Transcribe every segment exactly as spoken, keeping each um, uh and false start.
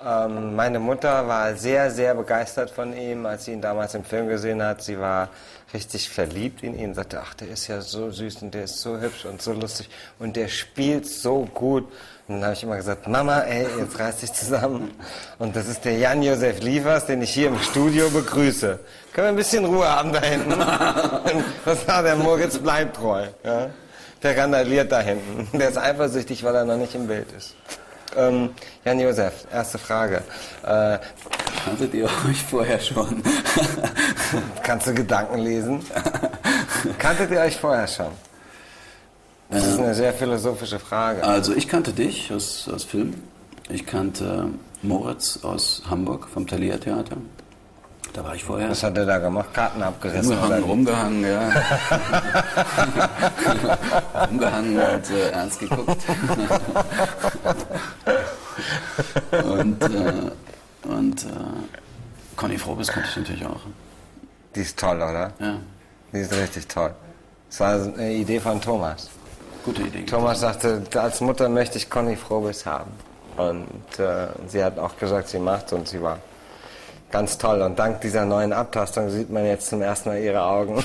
Ähm, meine Mutter war sehr, sehr begeistert von ihm, als sie ihn damals im Film gesehen hat. Sie war richtig verliebt in ihn, sagte, ach, der ist ja so süß und der ist so hübsch und so lustig und der spielt so gut. Und dann habe ich immer gesagt, Mama, ey, jetzt reiß dich zusammen. Und das ist der Jan-Josef Liefers, den ich hier im Studio begrüße. Können wir ein bisschen Ruhe haben da hinten? Das war der Moritz bleibt treu. Ja? Der randaliert da hinten. Der ist eifersüchtig, weil er noch nicht im Bild ist. Ähm, Jan-Josef, erste Frage. Äh, Kanntet ihr euch vorher schon? Kannst du Gedanken lesen? Kanntet ihr euch vorher schon? Das ist eine sehr philosophische Frage. Also ich kannte dich aus, aus Film. Ich kannte Moritz aus Hamburg vom Thalia Theater. Da war ich vorher. Was hat er da gemacht? Karten abgerissen? Rumgehangen, rumgehangen, ja. Rumgehangen und äh, ernst geguckt. und äh, und äh, Conny Frobis kannte ich natürlich auch. Die ist toll, oder? Ja. Die ist richtig toll. Das war eine Idee von Thomas. Gute Idee. Thomas sagte, als Mutter möchte ich Conny Frobis haben. Und äh, sie hat auch gesagt, sie macht und sie war ganz toll. Und dank dieser neuen Abtastung sieht man jetzt zum ersten Mal ihre Augen.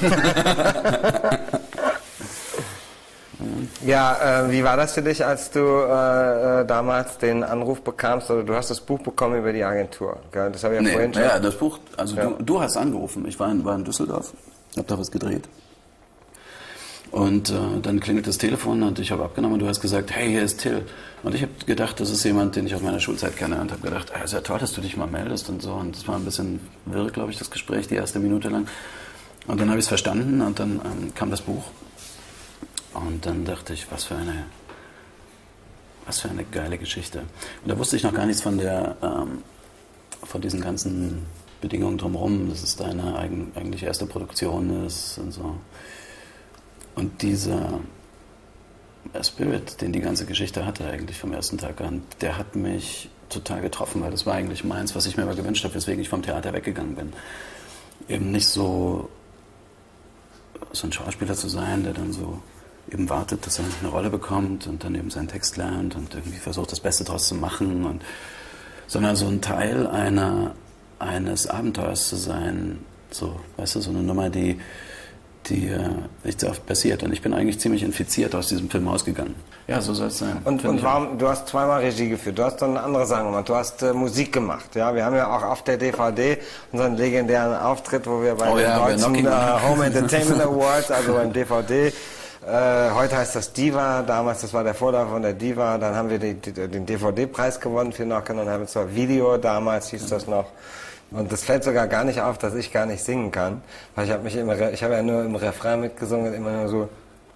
Ja, äh, wie war das für dich, als du äh, damals den Anruf bekamst? Oder du hast das Buch bekommen über die Agentur, gell? Das habe ich ja nee, vorhin schon. Ja, das Buch, also ja. du, du hast angerufen. Ich war in, war in Düsseldorf, habe da was gedreht. Und äh, dann klingelt das Telefon und ich habe abgenommen und du hast gesagt, hey, hier ist Till. Und ich habe gedacht, das ist jemand, den ich aus meiner Schulzeit kenne und habe gedacht, ah, ist ja toll, dass du dich mal meldest und so. Und das war ein bisschen wirr, glaube ich, das Gespräch, die erste Minute lang. Und dann habe ich es verstanden und dann ähm, kam das Buch. Und dann dachte ich, was für eine, was für eine geile Geschichte. Und da wusste ich noch gar nichts von der, ähm, von diesen ganzen Bedingungen drumherum, dass es deine eigen, eigentlich erste Produktion ist und so. Und dieser Spirit, den die ganze Geschichte hatte eigentlich vom ersten Tag an, der hat mich total getroffen, weil das war eigentlich meins, was ich mir immer gewünscht habe, weswegen ich vom Theater weggegangen bin. Eben nicht so, so ein Schauspieler zu sein, der dann so eben wartet, dass er eine Rolle bekommt und dann eben seinen Text lernt und irgendwie versucht, das Beste draus zu machen, und, sondern so ein Teil einer, eines Abenteuers zu sein, so, weißt du, so eine Nummer, die die äh, nicht so oft passiert. Und ich bin eigentlich ziemlich infiziert aus diesem Film ausgegangen. Ja, so soll es sein. Und, und warum, du hast zweimal Regie geführt, du hast dann andere Sachen gemacht, du hast äh, Musik gemacht. Ja? Wir haben ja auch auf der D V D unseren legendären Auftritt, wo wir bei oh, den ja, deutschen äh, Home Entertainment Awards, also beim D V D, äh, heute heißt das Diva, damals, das war der Vorläufer von der Diva, dann haben wir die, die, den D V D-Preis gewonnen für Knockin' on Heaven's Door Video, damals hieß das noch. Und das fällt sogar gar nicht auf, dass ich gar nicht singen kann, weil ich habe mich immer, ich habe ja nur im Refrain mitgesungen, immer nur so.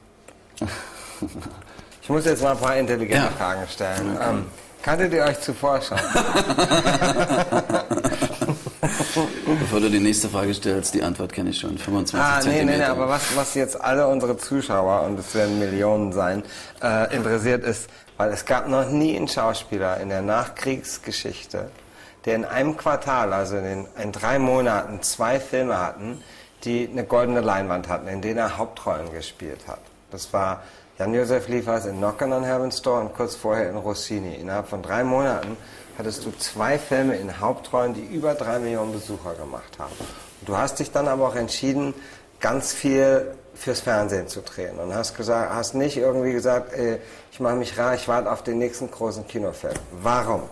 Ich muss jetzt mal ein paar intelligente ja. Fragen stellen. Okay. Ähm, kanntet ihr euch zuvor schon? Bevor du die nächste Frage stellst, die Antwort kenne ich schon. fünfundzwanzig ah, nee, Zentimeter. nee, nee, aber was, was jetzt alle unsere Zuschauer, und es werden Millionen sein, äh, interessiert ist, weil es gab noch nie einen Schauspieler in der Nachkriegsgeschichte, der in einem Quartal, also in, den, in drei Monaten, zwei Filme hatten, die eine goldene Leinwand hatten, in denen er Hauptrollen gespielt hat. Das war Jan-Josef Liefers in Knockin' on Heaven's Door und kurz vorher in Rossini. Innerhalb von drei Monaten hattest du zwei Filme in Hauptrollen, die über drei Millionen Besucher gemacht haben. Und du hast dich dann aber auch entschieden, ganz viel fürs Fernsehen zu drehen. Und hast, gesagt, hast nicht irgendwie gesagt, ey, ich mache mich rar, ich warte auf den nächsten großen Kinofilm. Warum?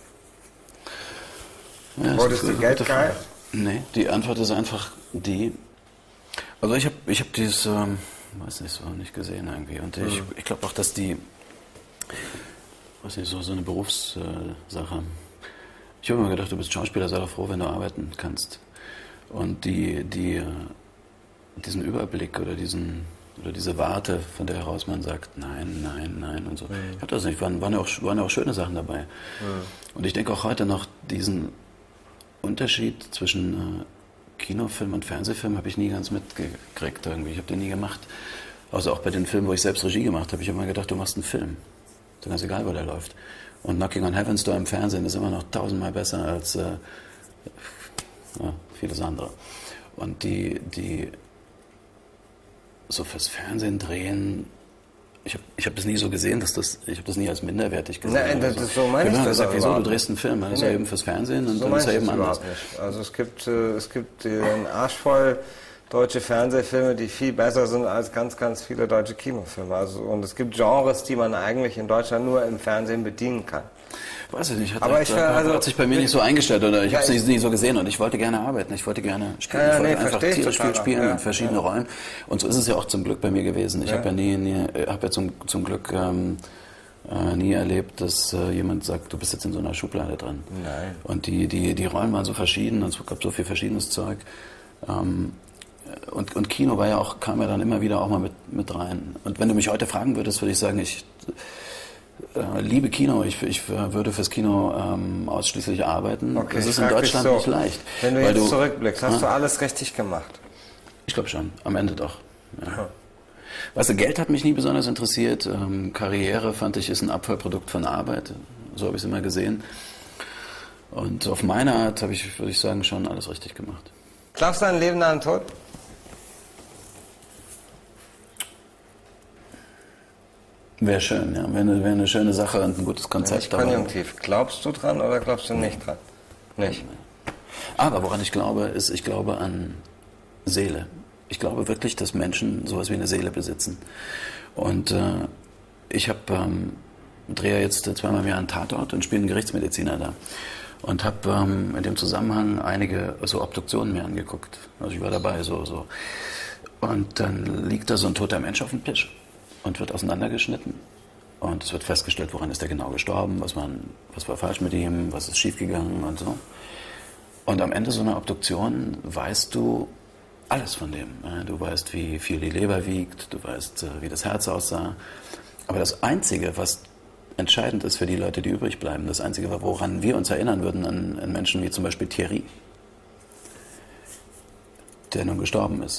Ja, Wurdest du Geld geil? Nee, die Antwort ist einfach die. Also ich habe ich hab dieses, ähm, weiß nicht, so nicht gesehen irgendwie. Und ich, mhm. ich glaube auch, dass die, weiß nicht, so, so eine Berufssache. Ich habe immer gedacht, du bist Schauspieler, sei doch froh, wenn du arbeiten kannst. Und die, die, diesen Überblick oder diesen oder diese Warte, von der heraus man sagt, nein, nein, nein und so. Mhm. Ich hatte das nicht, waren, waren, ja auch, waren ja auch schöne Sachen dabei. Mhm. Und ich denke auch heute noch, diesen Unterschied zwischen äh, Kinofilm und Fernsehfilm habe ich nie ganz mitgekriegt irgendwie. Ich habe den nie gemacht. Also auch bei den Filmen, wo ich selbst Regie gemacht habe, ich habe immer gedacht, du machst einen Film. Ist ganz egal, wo der läuft. Und Knockin' on Heaven's Door im Fernsehen ist immer noch tausendmal besser als äh, ja, vieles andere. Und die, die so fürs Fernsehen drehen, ich habe ich hab das nie so gesehen, dass das, ich habe das nie als minderwertig gesehen. Nein, das ist so meine ich das. das gesagt, wieso, du drehst einen Film, das ist ja eben fürs Fernsehen und so dann ist ja eben anders. Nicht. Also es gibt, äh, es gibt einen Arsch voll deutsche Fernsehfilme, die viel besser sind als ganz, ganz viele deutsche Kinofilme. Also, und es gibt Genres, die man eigentlich in Deutschland nur im Fernsehen bedienen kann. Weiß ich nicht, hat, aber hat, ich, hat, also, hat sich bei mir nicht so eingestellt oder ich ja, habe es nicht, nicht so gesehen und ich wollte gerne arbeiten, ich wollte gerne spielen, ja, ich wollte nee, einfach tierisch viel spielen ja, und verschiedene ja. Rollen und so ist es ja auch zum Glück bei mir gewesen. Ich ja. habe ja nie, nie habe ja zum, zum Glück ähm, äh, nie erlebt, dass äh, jemand sagt, du bist jetzt in so einer Schublade drin. Nein. Und die, die, die Rollen waren so verschieden und es gab so viel verschiedenes Zeug. Ähm, und, und Kino war ja auch, kam ja dann immer wieder auch mal mit, mit rein. Und wenn du mich heute fragen würdest, würde ich sagen, ich Äh, liebe Kino, ich, ich würde fürs Kino ähm, ausschließlich arbeiten. Okay, das ist in Deutschland so. nicht leicht. Wenn du jetzt du, zurückblickst, hast ja? du alles richtig gemacht? Ich glaube schon, am Ende doch. Ja. Ja. Weißt du, Geld hat mich nie besonders interessiert. Ähm, Karriere, fand ich, ist ein Abfallprodukt von Arbeit. So habe ich es immer gesehen. Und auf meine Art habe ich, würde ich sagen, schon alles richtig gemacht. Glaubst du an ein Leben nach dem Tod? Wäre schön, ja. Wäre eine, wär eine schöne Sache und ein gutes Konzept. Ja, konjunktiv. Glaubst du dran oder glaubst du nicht dran? Nicht. Aber woran ich glaube, ist, ich glaube an Seele. Ich glaube wirklich, dass Menschen sowas wie eine Seele besitzen. Und äh, ich habe ähm, drehe jetzt zweimal im Jahr einen Tatort und spiele einen Gerichtsmediziner da. Und habe ähm, in dem Zusammenhang einige so Obduktionen mir angeguckt. Also ich war dabei, so, so. Und dann liegt da so ein toter Mensch auf dem Tisch und wird auseinandergeschnitten. Und es wird festgestellt, woran ist er genau gestorben, was, man, was war falsch mit ihm, was ist schiefgegangen und so. Und am Ende so einer Obduktion weißt du alles von dem. Du weißt, wie viel die Leber wiegt, du weißt, wie das Herz aussah. Aber das Einzige, was entscheidend ist für die Leute, die übrig bleiben, das Einzige, woran wir uns erinnern würden, an, an Menschen wie zum Beispiel Thierry, der nun gestorben ist.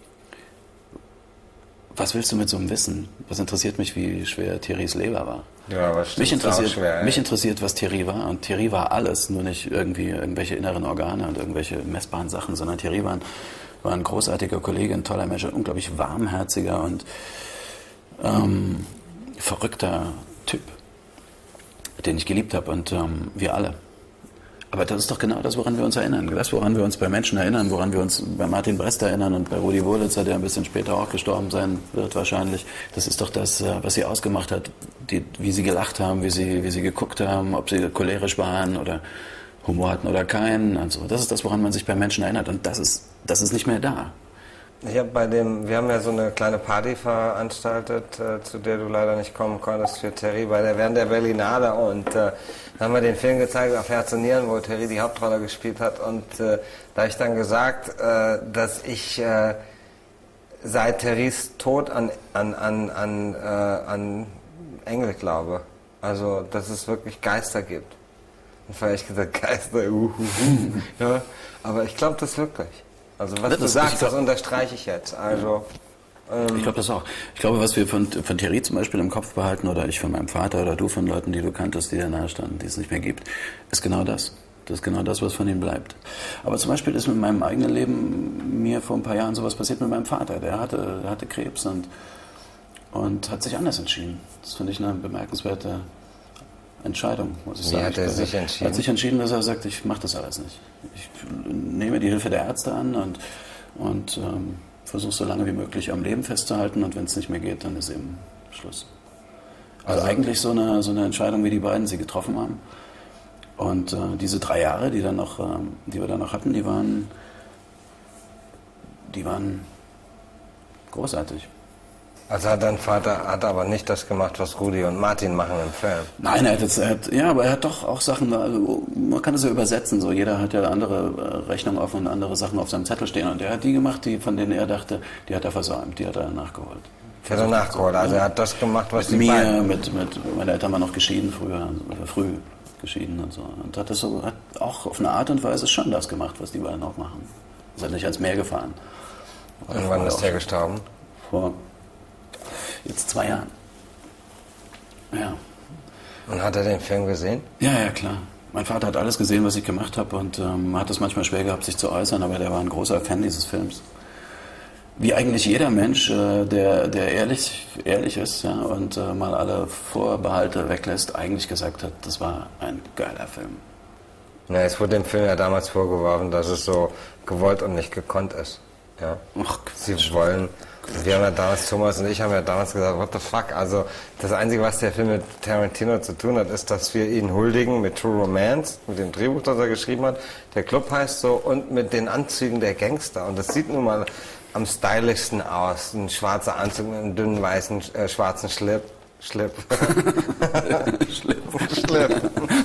Was willst du mit so einem Wissen? Was interessiert mich, wie schwer Thierrys Leber war? Ja, aber mich interessiert, schwer, mich interessiert, was Thierry war. Und Thierry war alles, nur nicht irgendwie irgendwelche inneren Organe und irgendwelche messbaren Sachen, sondern Thierry war ein, war ein großartiger Kollege, ein toller Mensch, ein unglaublich warmherziger und ähm, verrückter Typ, den ich geliebt habe und ähm, wir alle. Aber das ist doch genau das, woran wir uns erinnern. Das, woran wir uns bei Menschen erinnern, woran wir uns bei Martin Brest erinnern und bei Rudi Wurlitzer, der ein bisschen später auch gestorben sein wird wahrscheinlich. Das ist doch das, was sie ausgemacht hat, die, wie sie gelacht haben, wie sie, wie sie geguckt haben, ob sie cholerisch waren oder Humor hatten oder keinen. Und so. Das ist das, woran man sich bei Menschen erinnert und das ist, das ist nicht mehr da. Ich habe bei dem, wir haben ja so eine kleine Party veranstaltet, äh, zu der du leider nicht kommen konntest für Terry, bei der, während der Berlinale und äh, dann haben wir den Film gezeigt auf Herz und Nieren, wo Terry die Hauptrolle gespielt hat und äh, da habe ich dann gesagt, äh, dass ich äh, seit Terrys Tod an, an, an, an, äh, an Engel glaube. Also, dass es wirklich Geister gibt. Und vorher habe ich gesagt, Geister, uh, uh, uh. Ja, aber ich glaube das wirklich. Also was das du sagst, glaub, das unterstreiche ich jetzt. Also, ähm ich glaube das auch. Ich glaube, was wir von, von Thierry zum Beispiel im Kopf behalten, oder ich von meinem Vater oder du von Leuten, die du kanntest, die dir nahe standen, die es nicht mehr gibt, ist genau das. Das ist genau das, was von ihm bleibt. Aber zum Beispiel ist mit meinem eigenen Leben mir vor ein paar Jahren sowas passiert mit meinem Vater. Der hatte, der hatte Krebs und, und hat sich anders entschieden. Das finde ich eine bemerkenswerte Entscheidung, muss ich sagen. Wie hat er sich entschieden? Er hat sich entschieden, dass er sagt, ich mache das alles nicht. Ich nehme die Hilfe der Ärzte an und, und ähm, versuche so lange wie möglich am Leben festzuhalten und wenn es nicht mehr geht, dann ist eben Schluss. Also, also eigentlich so eine, so eine Entscheidung, wie die beiden sie getroffen haben. Und äh, diese drei Jahre, die, dann noch, äh, die wir dann noch hatten, die waren, die waren großartig. Also hat dein Vater hat aber nicht das gemacht, was Rudi und Martin machen im Film. Nein, er hat jetzt, er hat, ja, aber er hat doch auch Sachen, also man kann es ja übersetzen, so jeder hat ja andere Rechnungen offen und andere Sachen auf seinem Zettel stehen und er hat die gemacht, die von denen er dachte, die hat er versäumt, die hat er nachgeholt. Die hat er nachgeholt, also er hat das gemacht, was mit die mir, beiden... mit mit meine Eltern waren noch geschieden früher, also früh geschieden und so und hat das so, hat auch auf eine Art und Weise schon das gemacht, was die beiden auch machen. Ist halt nicht ans Meer gefahren. Und wann ist der gestorben? Vor jetzt zwei Jahren. Ja. Und hat er den Film gesehen? Ja, ja, klar. Mein Vater hat alles gesehen, was ich gemacht habe und ähm, hat es manchmal schwer gehabt, sich zu äußern, aber der war ein großer Fan dieses Films. wie eigentlich jeder Mensch, äh, der, der ehrlich, ehrlich ist, ja, und äh, mal alle Vorbehalte weglässt, eigentlich gesagt hat, das war ein geiler Film. Ja, es wurde dem Film ja damals vorgeworfen, dass es so gewollt und nicht gekonnt ist. Ja. Ach, Sie wollen, wir haben ja damals, Thomas und ich haben ja damals gesagt, what the fuck, also das Einzige, was der Film mit Tarantino zu tun hat, ist, dass wir ihn huldigen mit True Romance, mit dem Drehbuch, das er geschrieben hat, der Club heißt so, und mit den Anzügen der Gangster. Und das sieht nun mal am stylischsten aus, ein schwarzer Anzug mit einem dünnen, weißen, äh, schwarzen Schlip. Schlip. Schlipp. Schlip.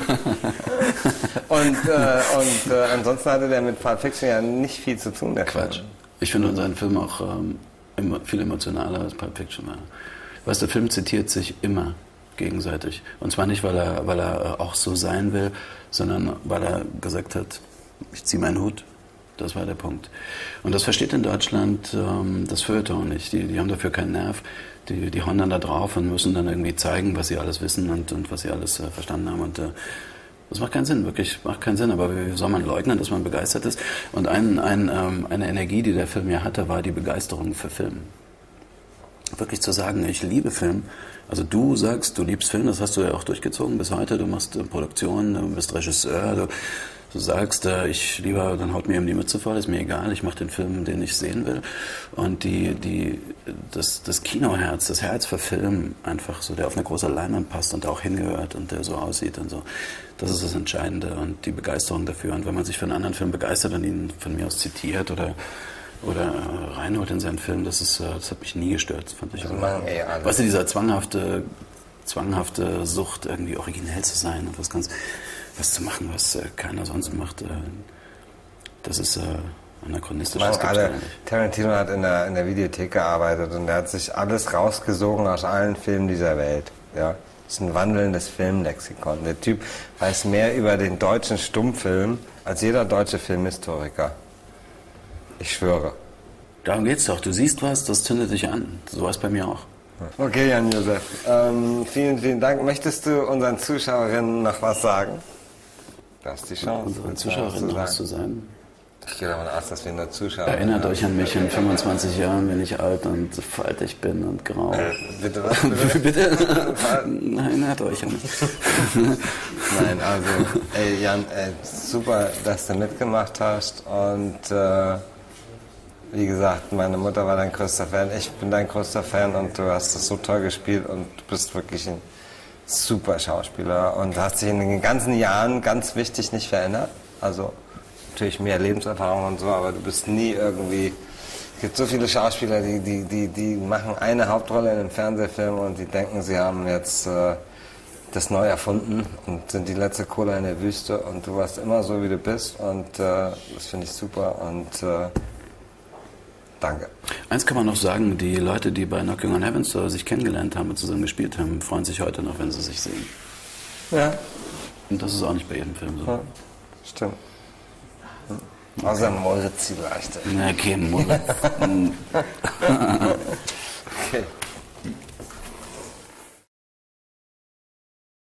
Und, äh, und äh, ansonsten hatte der mit Pulp Fiction ja nicht viel zu tun. Der Quatsch. Film. Ich finde unseren Film auch ähm, immer, viel emotionaler als Pulp Fiction war. Weißt du, der Film zitiert sich immer gegenseitig. Und zwar nicht, weil er, weil er auch so sein will, sondern weil er gesagt hat, ich ziehe meinen Hut. Das war der Punkt. Und das versteht in Deutschland ähm, das Feuilleton nicht. Die, die haben dafür keinen Nerv. Die, die hauen dann da drauf und müssen dann irgendwie zeigen, was sie alles wissen und, und was sie alles äh, verstanden haben. Und äh, das macht keinen Sinn, wirklich macht keinen Sinn. Aber wie soll man leugnen, dass man begeistert ist? Und ein, ein, ähm, eine Energie, die der Film ja hatte, war die Begeisterung für Film. Wirklich zu sagen, ich liebe Film. Also du sagst, du liebst Film, das hast du ja auch durchgezogen bis heute. Du machst äh, Produktion, du bist Regisseur, du, du sagst, äh, ich lieber, dann haut mir eben die Mütze voll, ist mir egal, ich mache den Film, den ich sehen will. Und die, die, das, das Kinoherz, das Herz für Film, einfach so, der auf eine große Leinwand passt und der auch hingehört und der so aussieht und so, das ist das Entscheidende und die Begeisterung dafür. Und wenn man sich für einen anderen Film begeistert und ihn von mir aus zitiert oder oder äh, reinholt in seinen Film, das ist, äh, das hat mich nie gestört, fand ich. Also machen eh alle. Weißt du, dieser zwanghafte, zwanghafte Sucht, irgendwie originell zu sein und was ganz, was zu machen, was äh, keiner sonst macht, äh, das ist äh, anachronistisch. Das gibt's alle. gar nicht. Tarantino hat in der, in der Videothek gearbeitet und er hat sich alles rausgesogen aus allen Filmen dieser Welt. Ja? Das ist ein wandelndes Filmlexikon. Der Typ weiß mehr über den deutschen Stummfilm als jeder deutsche Filmhistoriker. Ich schwöre. Darum geht's doch. Du siehst was, das zündet dich an. So war es bei mir auch. Okay, Jan-Josef. Ähm, vielen, vielen Dank. Möchtest du unseren Zuschauerinnen noch was sagen? Du hast die Chance. Unseren Zuschauerinnen noch was zu sagen? Ich gehe davon aus, dass wir nur Zuschauer Erinnert euch an mich in fünfundzwanzig Jahren, wenn ich alt und faltig bin und grau. Äh, bitte was? Bitte? Bitte? Nein, erinnert euch an mich. Nein, also, ey Jan, ey, super, dass du mitgemacht hast und äh, wie gesagt, meine Mutter war dein größter Fan, ich bin dein größter Fan und du hast das so toll gespielt und du bist wirklich ein super Schauspieler und hast dich in den ganzen Jahren ganz wichtig nicht verändert. Also natürlich mehr Lebenserfahrung und so, aber du bist nie irgendwie... Es gibt so viele Schauspieler, die, die, die, die machen eine Hauptrolle in einem Fernsehfilm und die denken, sie haben jetzt äh, das neu erfunden und sind die letzte Cola in der Wüste und du warst immer so, wie du bist und äh, das finde ich super und äh, danke. Eins kann man noch sagen, die Leute, die bei Knocking on Heaven's Door sich kennengelernt haben und zusammen gespielt haben, freuen sich heute noch, wenn sie sich sehen. Ja. Und das ist auch nicht bei jedem Film so. Ja, stimmt. Hm. Außer Moritz vielleicht. Na, kein Moritz. Okay.